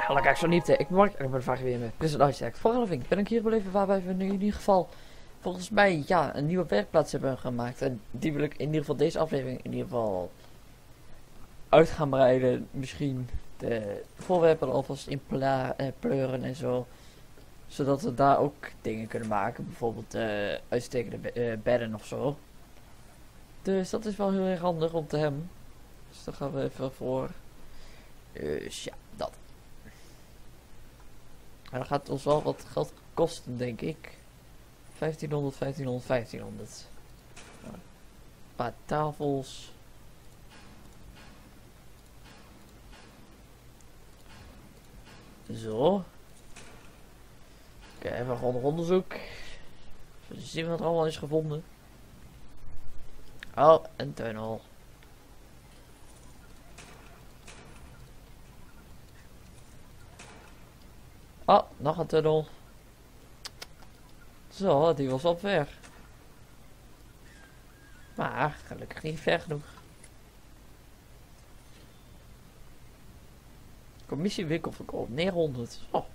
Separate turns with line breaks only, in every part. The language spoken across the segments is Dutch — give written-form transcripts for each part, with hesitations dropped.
Hallo kijk, zo niet. Ik Mark en ik ben vaak weer met Prison Isaac. Vooral ben ik hier gebleven waarbij we nu in ieder geval volgens mij ja, een nieuwe werkplaats hebben gemaakt. En die wil ik in ieder geval deze aflevering in ieder geval uit gaan breiden. Misschien de voorwerpen er alvast in pleuren en zo. Zodat we daar ook dingen kunnen maken. Bijvoorbeeld uitstekende bedden of zo. Dus dat is wel heel erg handig om te hebben. Dus daar gaan we even voor. Dus ja, dat. Maar dat gaat ons wel wat geld kosten, denk ik. 1500, 1500, 1500. Een paar tafels. Zo. Oké, even gewoon nog onderzoek. Zullen we zien wat er allemaal is gevonden. Oh, een tunnel. Oh, nog een tunnel. Zo, die was op weg. Maar gelukkig niet ver genoeg. Commissie winkelverkoop, 900. Oh.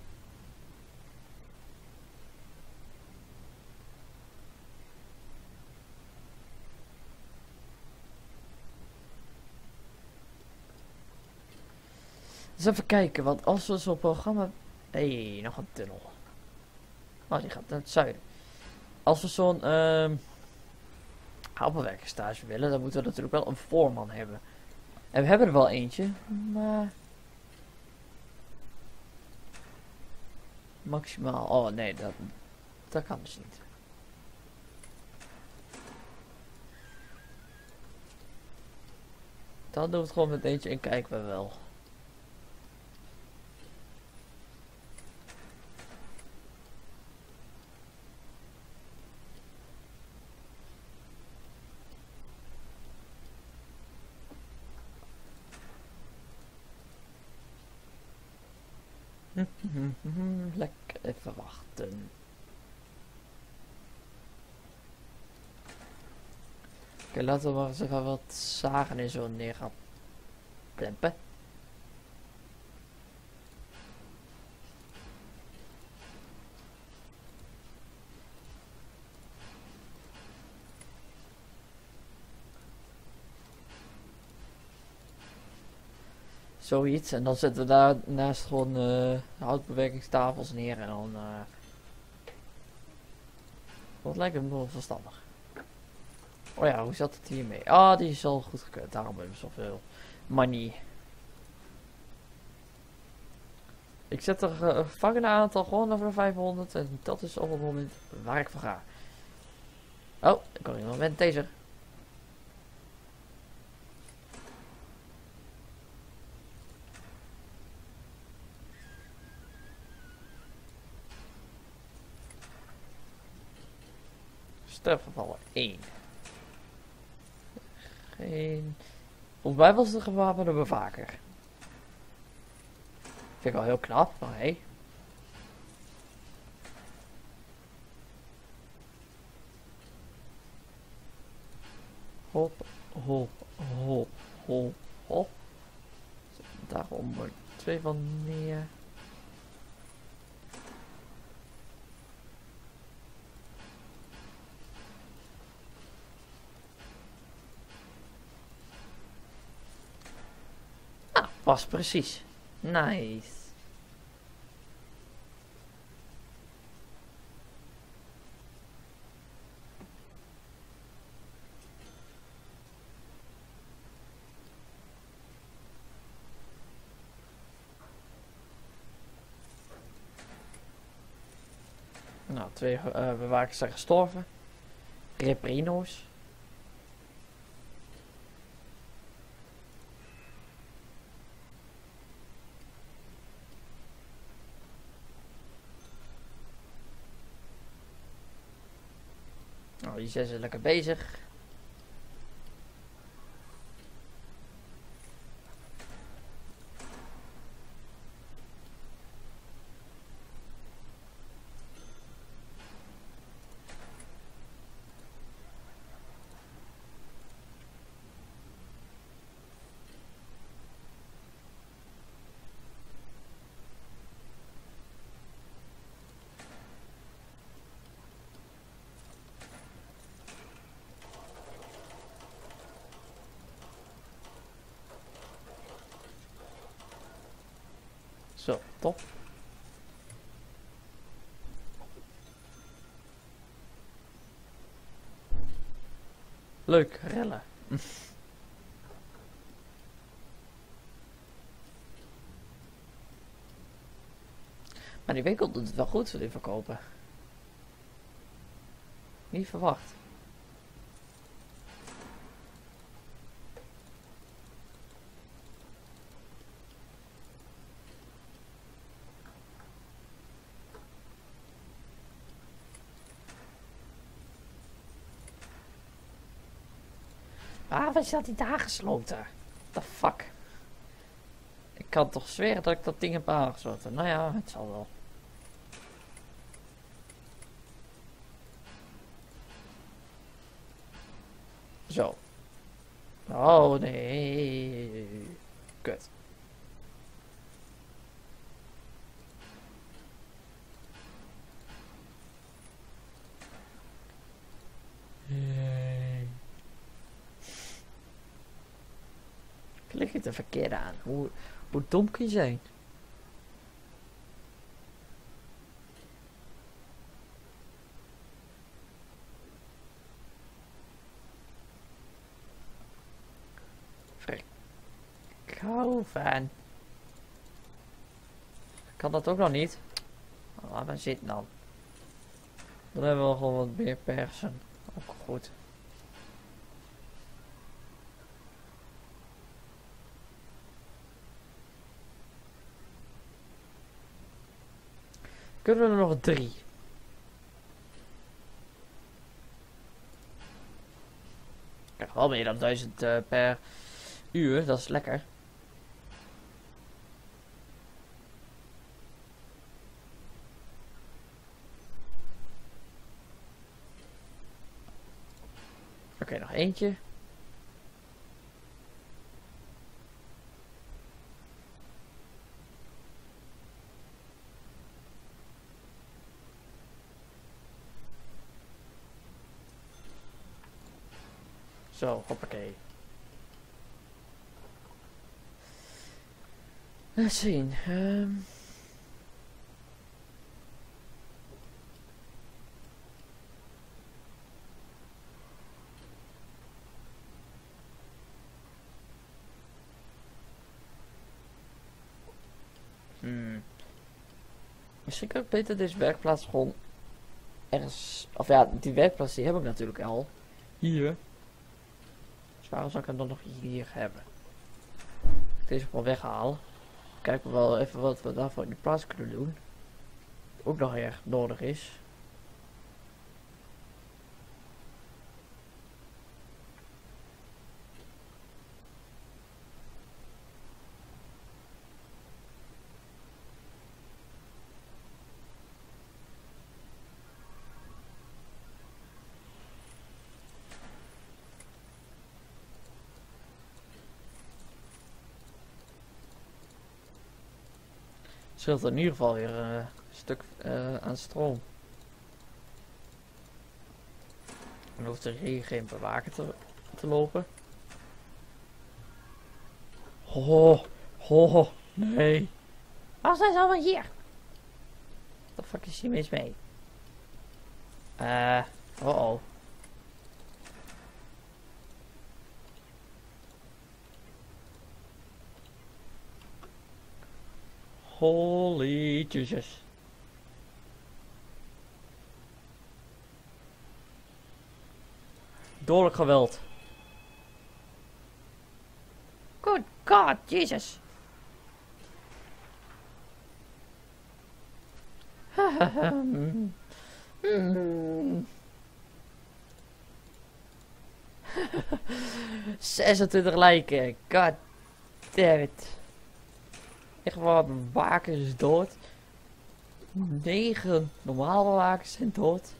Dus even kijken, want als we zo'n programma... Hé, nog een tunnel. Oh, die gaat naar het zuiden. Als we zo'n appelwerkerstage willen, dan moeten we natuurlijk wel een voorman hebben. En we hebben er wel eentje, maar... Maximaal... Oh nee, dat kan dus niet. Dan doen we het gewoon met eentje en kijken we wel. Lekker even wachten. Oké, laten we maar eens even wat zagen en zo neer gaan plempen. Zoiets. En dan zetten we daarnaast gewoon houtbewerkingstafels neer en dan... Wat lijkt me wel verstandig. Oh ja, hoe zat het hiermee? Ah, die is al goed gekeurd. Daarom hebben we zoveel money. Ik zet er gevangene aantal gewoon over de 500. En dat is op het moment waar ik voor ga. Oh, ik kan iemand met deze. Sterfgevallen 1. Geen... Volgens mij was het een gewapende bewaker. Vind ik al heel knap, maar hé. Hey. Hop, hop, hop, hop, hop. Daarom wordt 2 van neer. Ah, pas precies. Nice. Nou, 2 bewakers zijn gestorven. Reprino's. Nou, die zijn ze lekker bezig. Zo, top. Leuk, rellen. Maar die winkel doet het wel goed voor die verkopen. Niet verwacht. Waarom is dat niet aangesloten? What the fuck? Ik kan toch zweren dat ik dat ding heb aangesloten. Nou ja, het zal wel. Zo. Oh nee. Kut. Lig je het verkeerd aan? Hoe dom kun je zijn? Ik hou van. Kan dat ook nog niet? Laat maar zitten dan. Dan hebben we gewoon wat meer persen. Ook goed. Kunnen we er nog 3? Ik krijg wel meer dan 1000 per uur, dat is lekker. Oké, nog eentje. Zo, hoppakee. Even zien. Misschien kan ik beter deze werkplaats gewoon ergens... Of ja, die werkplaats die heb ik natuurlijk al. Hier. Dus waarom zou ik hem dan nog hier hebben? Deze gewoon weghalen. Kijken we wel even wat we daarvoor in de plaats kunnen doen. Ook nog erg nodig is. Scheelt in ieder geval weer een stuk aan stroom. Dan hoeft er hier geen bewaker te lopen. Nee. Waarom zijn ze allemaal hier? Wat de fuck is hier mis mee? Oh. Holy Jesus. Dodelijk geweld. Good God, Jesus. Hmm. 26 lijken. God damn it. Echt waar, bewakers is dood. 9 normale bewakers zijn dood.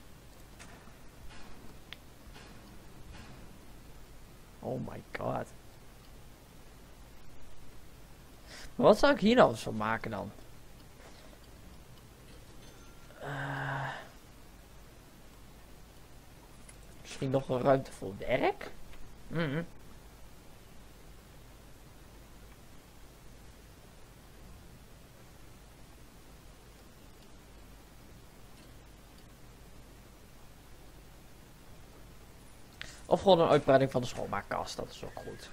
Oh my god. Maar wat zou ik hier nou eens van maken dan? Misschien nog een ruimte voor werk? Of gewoon een uitbreiding van de schoonmaakkast, dat is ook goed.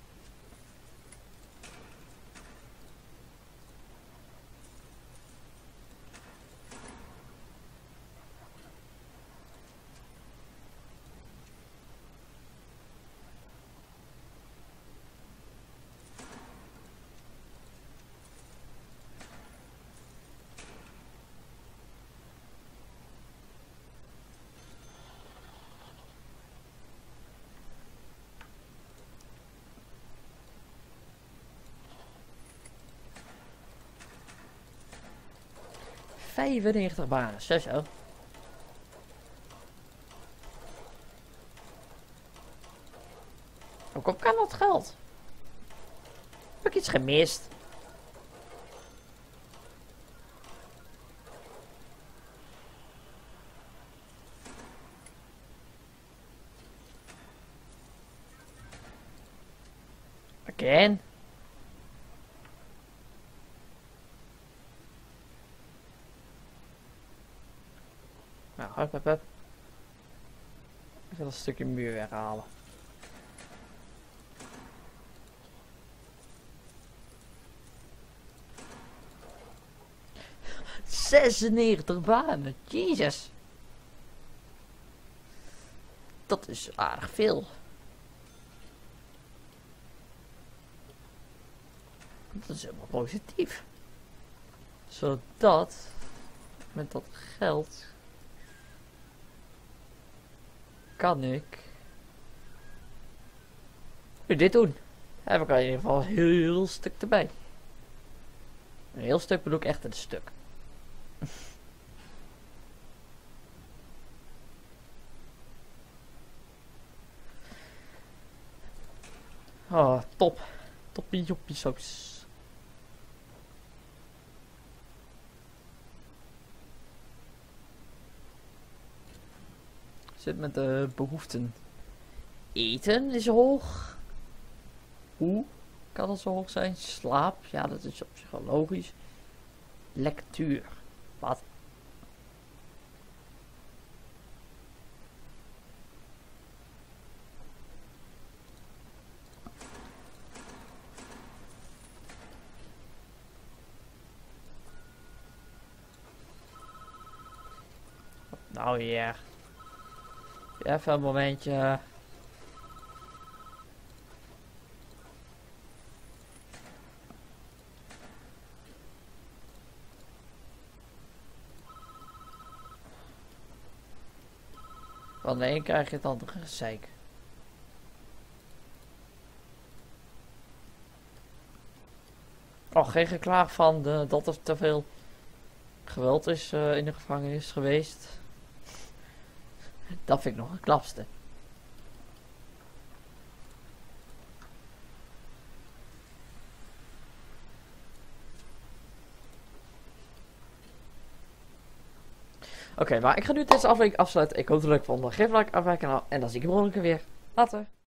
...95 banen, zo. Hoe komt kan dat geld? Heb ik iets gemist? Again? Nou, hup. Even dat stukje muur weghalen. ...96 banen, jezus. Dat is aardig veel. Dat is helemaal positief. Zodat... ...met dat geld... ...kan ik... ...nu dit doen. Dan heb ik al in ieder geval een heel stuk erbij. Een heel stuk bedoel ik echt een stuk. Oh, top. Toppie joppie saus. Zit met de behoeften. Eten is hoog. Hoe kan dat zo hoog zijn? Slaap, ja, dat is op zich wel logisch. Lectuur. Wat? Nou ja. Even een momentje. Van de een krijg je het andere gezeik. Oh, geen geklaag van dat er te veel geweld is in de gevangenis geweest. Dat vind ik nog een klapste. Oké, maar ik ga nu deze aflevering afsluiten. Ik hoop dat het leuk vond. Geef een like, afwijken en dan zie ik je morgen weer. Later.